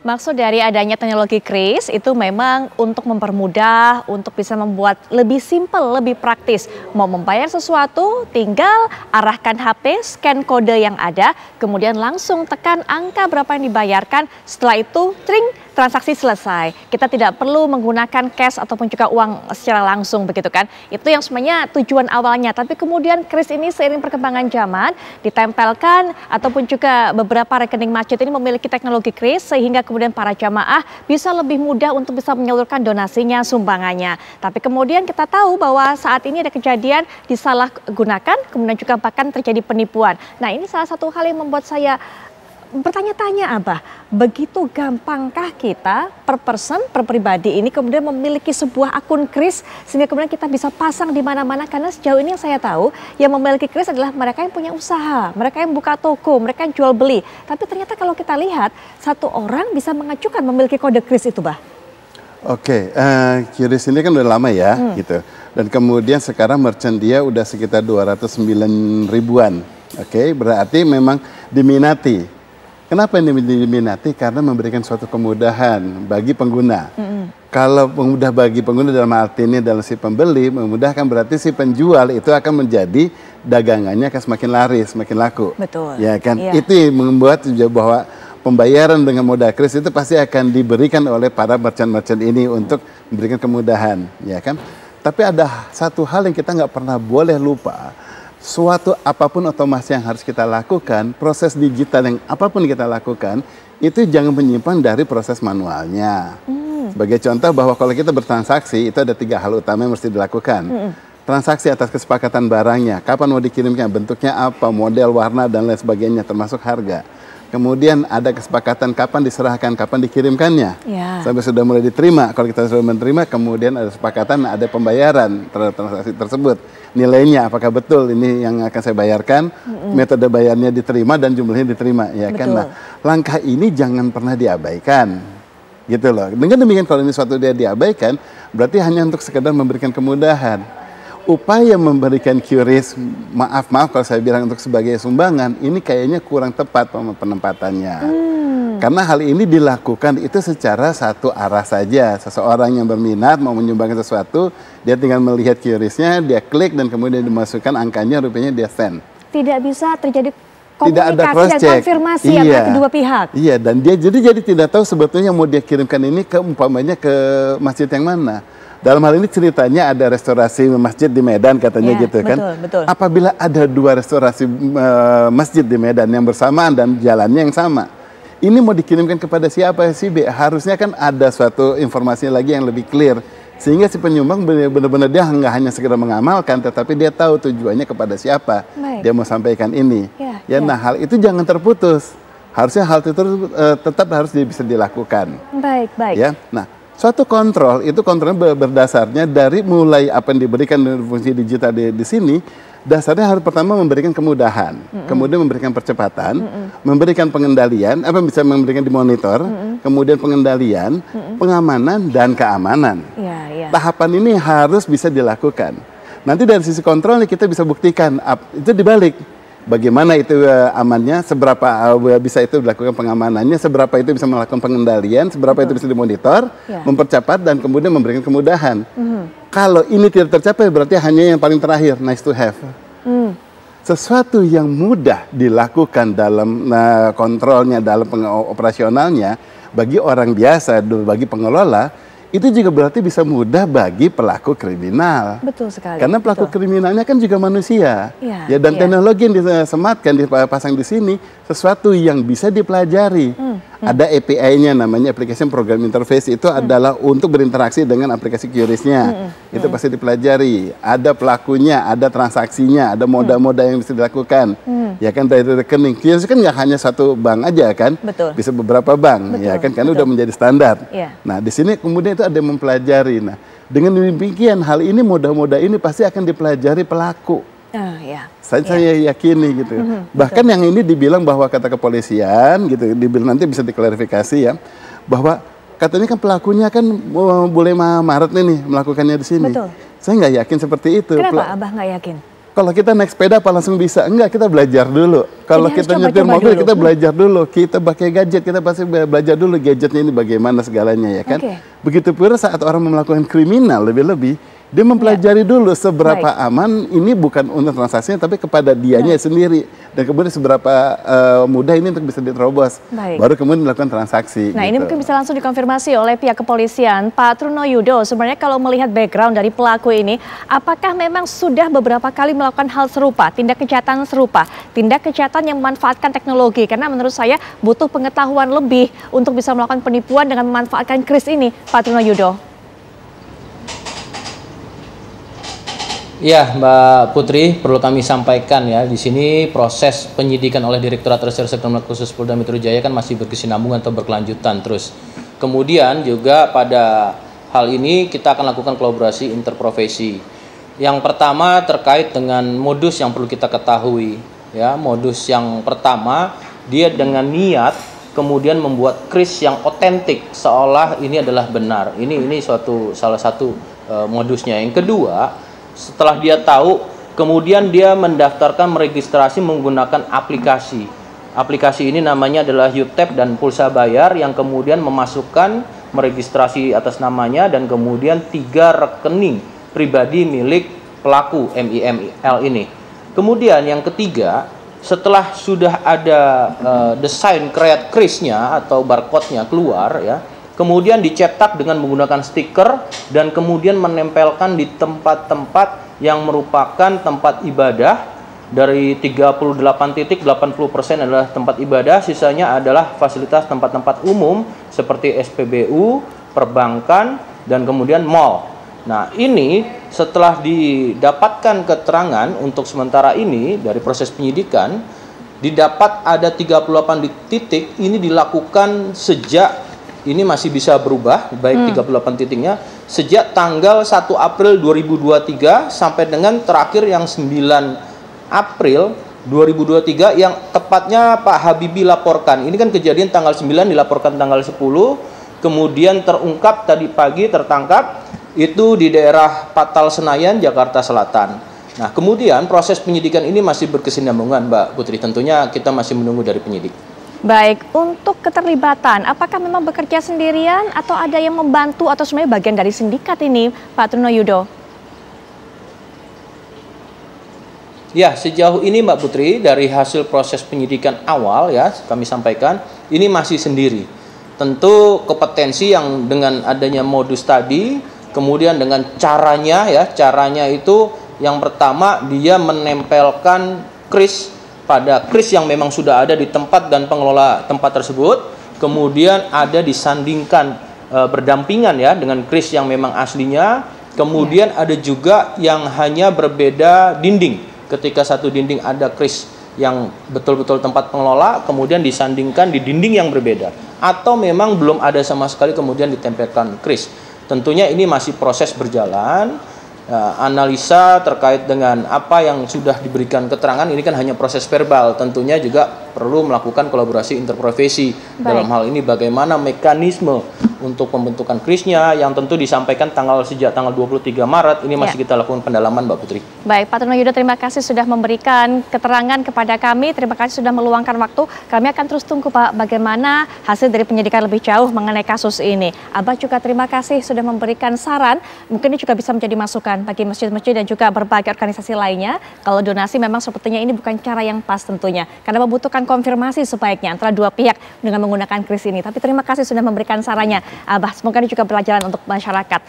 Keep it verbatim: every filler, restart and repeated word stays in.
Maksud dari adanya teknologi kris itu memang untuk mempermudah, untuk bisa membuat lebih simpel, lebih praktis. Mau membayar sesuatu, tinggal arahkan H P, scan kode yang ada, kemudian langsung tekan angka berapa yang dibayarkan. Setelah itu, tring, transaksi selesai. Kita tidak perlu menggunakan cash ataupun juga uang secara langsung begitu kan. Itu yang sebenarnya tujuan awalnya. Tapi kemudian kris ini seiring perkembangan zaman ditempelkan ataupun juga beberapa rekening masjid ini memiliki teknologi kris sehingga kemudian para jamaah bisa lebih mudah untuk bisa menyalurkan donasinya, sumbangannya. Tapi kemudian kita tahu bahwa saat ini ada kejadian disalahgunakan, kemudian juga bahkan terjadi penipuan. Nah, ini salah satu hal yang membuat saya bertanya-tanya, Abah, begitu gampangkah kita per person, per pribadi ini kemudian memiliki sebuah akun kris sehingga kemudian kita bisa pasang di mana-mana? Karena sejauh ini yang saya tahu yang memiliki kris adalah mereka yang punya usaha, mereka yang buka toko, mereka yang jual beli. Tapi ternyata kalau kita lihat satu orang bisa mengajukan memiliki kode kris itu, Bah. Oke, uh, kris ini kan udah lama ya, hmm. gitu. Dan kemudian sekarang merchant dia udah sekitar dua ratus sembilan ribuan. Oke, berarti memang diminati. Kenapa ini diminati? Karena memberikan suatu kemudahan bagi pengguna. Mm-hmm. Kalau mudah bagi pengguna dalam arti ini adalah si pembeli, memudahkan berarti si penjual itu akan menjadi dagangannya akan semakin laris, semakin laku. Betul. Ya kan? Iya. Itu yang membuat bahwa pembayaran dengan modal kris itu pasti akan diberikan oleh para merchant-merchant ini untuk memberikan kemudahan, ya kan? Tapi ada satu hal yang kita nggak pernah boleh lupa. Suatu apapun otomasi yang harus kita lakukan, proses digital yang apapun kita lakukan, itu jangan menyimpan dari proses manualnya. Hmm. Sebagai contoh bahwa kalau kita bertransaksi, itu ada tiga hal utama yang mesti dilakukan. Hmm. Transaksi atas kesepakatan barangnya, kapan mau dikirimkan, bentuknya apa, model, warna, dan lain sebagainya, termasuk harga. Kemudian ada kesepakatan kapan diserahkan, kapan dikirimkannya. Ya. Sampai sudah mulai diterima. Kalau kita sudah menerima, kemudian ada kesepakatan, ada pembayaran terhadap transaksi tersebut. Nilainya apakah betul ini yang akan saya bayarkan, mm-hmm. metode bayarnya diterima dan jumlahnya diterima, ya kan? Nah, langkah ini jangan pernah diabaikan, gitu loh. Dengan demikian kalau ini suatu dia diabaikan, berarti hanya untuk sekedar memberikan kemudahan. Upaya memberikan QRIS, maaf maaf kalau saya bilang untuk sebagai sumbangan, ini kayaknya kurang tepat penempatannya. Hmm. Karena hal ini dilakukan itu secara satu arah saja. Seseorang yang berminat mau menyumbangkan sesuatu, dia tinggal melihat QRIS-nya, dia klik dan kemudian dimasukkan angkanya, rupiahnya dia send. Tidak bisa terjadi komunikasi tidak ada cross check. Dan konfirmasi iya. antara kedua pihak. Iya, dan dia jadi jadi tidak tahu sebetulnya mau dia kirimkan ini ke umpamanya ke masjid yang mana. Dalam hal ini ceritanya ada restorasi masjid di Medan katanya ya, gitu kan. Betul, betul. Apabila ada dua restorasi uh, masjid di Medan yang bersamaan dan jalannya yang sama, ini mau dikirimkan kepada siapa sih? B? Harusnya kan ada suatu informasi lagi yang lebih clear. Sehingga si penyumbang benar-benar dia nggak hanya sekedar mengamalkan, tetapi dia tahu tujuannya kepada siapa. Baik. Dia mau sampaikan ini. Ya, ya, ya. Nah, hal itu jangan terputus. Harusnya hal itu uh, tetap harus bisa dilakukan. Baik, baik. Ya, nah. Suatu kontrol, itu kontrolnya berdasarnya dari mulai apa yang diberikan dari fungsi digital di, di sini, dasarnya harus pertama memberikan kemudahan, mm-hmm. kemudian memberikan percepatan, mm-hmm. memberikan pengendalian, apa bisa memberikan dimonitor, mm-hmm. kemudian pengendalian, mm-hmm. pengamanan, dan keamanan. Yeah, yeah. Tahapan ini harus bisa dilakukan. Nanti dari sisi kontrolnya kita bisa buktikan, itu dibalik. Bagaimana itu uh, amannya, seberapa uh, bisa itu dilakukan pengamanannya, seberapa itu bisa melakukan pengendalian, seberapa Betul. Itu bisa dimonitor, ya. Mempercepat dan kemudian memberikan kemudahan. Mm-hmm. Kalau ini tidak tercapai berarti hanya yang paling terakhir, nice to have. Mm. Sesuatu yang mudah dilakukan dalam uh, kontrolnya, dalam operasionalnya, bagi orang biasa, bagi pengelola, itu juga berarti bisa mudah bagi pelaku kriminal. Betul sekali. Karena pelaku betul. Kriminalnya kan juga manusia. Ya, ya dan ya. Teknologi yang disematkan, dipasang di sini, sesuatu yang bisa dipelajari. Hmm, hmm. Ada A P I-nya namanya Application Program Interface, itu hmm. adalah untuk berinteraksi dengan aplikasi QRIS-nya. Hmm, hmm. Itu pasti dipelajari. Ada pelakunya, ada transaksinya, ada moda-moda yang bisa dilakukan. Hmm. Ya kan dari rekening. QRIS kan nggak hanya satu bank aja kan. Betul. Bisa beberapa bank. Betul. Ya kan karena udah menjadi standar. Ya. Nah di sini kemudian itu ada yang mempelajari. Nah, dengan demikian hal ini moda-moda ini pasti akan dipelajari pelaku. Oh, ya. Saya, ya. saya yakini gitu. Mm-hmm, Bahkan betul. Yang ini dibilang bahwa kata kepolisian gitu, dibilang nanti bisa diklarifikasi ya, bahwa katanya kan pelakunya kan boleh Maret nih melakukannya di sini. Betul. Saya nggak yakin seperti itu. Kenapa Abah nggak yakin? Kalau kita naik sepeda apa langsung bisa? Enggak, kita belajar dulu. Kalau kita nyetir mobil, dulu. kita belajar dulu. Kita pakai gadget, kita pasti belajar dulu gadgetnya ini bagaimana segalanya ya kan. Okay. Begitu pula saat orang melakukan kriminal lebih-lebih, dia mempelajari ya. dulu seberapa Baik. aman ini bukan untuk transaksinya tapi kepada dianya ya. sendiri dan kemudian seberapa uh, mudah ini untuk bisa diterobos. Baik. Baru kemudian melakukan transaksi. Nah, gitu. ini mungkin bisa langsung dikonfirmasi oleh pihak kepolisian. Pak Trunoyudo, sebenarnya kalau melihat background dari pelaku ini, apakah memang sudah beberapa kali melakukan hal serupa, tindak kejahatan serupa, tindak kejahatan yang memanfaatkan teknologi? Karena menurut saya butuh pengetahuan lebih untuk bisa melakukan penipuan dengan memanfaatkan kris ini, Pak Trunoyudo. Ya, Mbak Putri, perlu kami sampaikan ya, di sini proses penyidikan oleh Direktorat Reserse Kriminal Khusus Polda Metro Jaya kan masih berkesinambungan atau berkelanjutan terus. Kemudian juga pada hal ini kita akan lakukan kolaborasi interprofesi. Yang pertama terkait dengan modus yang perlu kita ketahui. Ya, modus yang pertama dia dengan niat kemudian membuat kris yang otentik seolah ini adalah benar. Ini ini suatu salah satu uh, modusnya. Yang kedua, setelah dia tahu, kemudian dia mendaftarkan meregistrasi menggunakan aplikasi. Aplikasi ini namanya adalah UTap dan Pulsa Bayar yang kemudian memasukkan meregistrasi atas namanya dan kemudian tiga rekening pribadi milik pelaku M I M L ini. Kemudian yang ketiga, setelah sudah ada uh, desain create kris-nya atau barcode-nya keluar ya, kemudian dicetak dengan menggunakan stiker dan kemudian menempelkan di tempat-tempat yang merupakan tempat ibadah. Dari tiga puluh delapan titik, delapan puluh persen adalah tempat ibadah, sisanya adalah fasilitas tempat-tempat umum seperti S P B U, perbankan, dan kemudian mal. Nah, ini setelah didapatkan keterangan untuk sementara ini dari proses penyidikan, didapat ada tiga puluh delapan titik, ini dilakukan sejak, ini masih bisa berubah, baik hmm. tiga puluh delapan titiknya, sejak tanggal satu April dua ribu dua puluh tiga sampai dengan terakhir yang sembilan April dua ribu dua puluh tiga yang tepatnya Pak Habibie laporkan. Ini kan kejadian tanggal sembilan, dilaporkan tanggal sepuluh, kemudian terungkap tadi pagi, tertangkap, itu di daerah Patal Senayan, Jakarta Selatan. Nah, kemudian proses penyidikan ini masih berkesinambungan, Mbak Putri. Tentunya kita masih menunggu dari penyidik. Baik, untuk keterlibatan, apakah memang bekerja sendirian atau ada yang membantu atau sebenarnya bagian dari sindikat ini, Pak Trunoyudo? Ya, sejauh ini Mbak Putri, dari hasil proses penyidikan awal ya, kami sampaikan, ini masih sendiri. Tentu kompetensi yang dengan adanya modus tadi, kemudian dengan caranya ya, caranya itu yang pertama dia menempelkan kris pada kris yang memang sudah ada di tempat dan pengelola tempat tersebut, kemudian ada disandingkan e, berdampingan ya dengan kris yang memang aslinya, kemudian ya. Ada juga yang hanya berbeda dinding. Ketika satu dinding ada kris yang betul-betul tempat pengelola, kemudian disandingkan di dinding yang berbeda. Atau memang belum ada sama sekali kemudian ditempelkan kris. Tentunya ini masih proses berjalan. Uh, analisa terkait dengan apa yang sudah diberikan keterangan, ini kan hanya proses verbal. Tentunya juga perlu melakukan kolaborasi interprofesi. Dalam hal ini bagaimana mekanisme untuk pembentukan krisnya yang tentu disampaikan tanggal sejak tanggal dua puluh tiga Maret ini masih ya. Kita lakukan pendalaman, Mbak Putri. Baik, Pak Trunoyudo, terima kasih sudah memberikan keterangan kepada kami. Terima kasih sudah meluangkan waktu. Kami akan terus tunggu, Pak, bagaimana hasil dari penyidikan lebih jauh mengenai kasus ini. Abah juga terima kasih sudah memberikan saran. Mungkin ini juga bisa menjadi masukan bagi masjid-masjid dan juga berbagai organisasi lainnya. Kalau donasi memang sepertinya ini bukan cara yang pas tentunya. Karena membutuhkan konfirmasi sebaiknya antara dua pihak dengan menggunakan kris ini. Tapi terima kasih sudah memberikan sarannya, Abah. Semoga ini juga berjalan untuk masyarakat.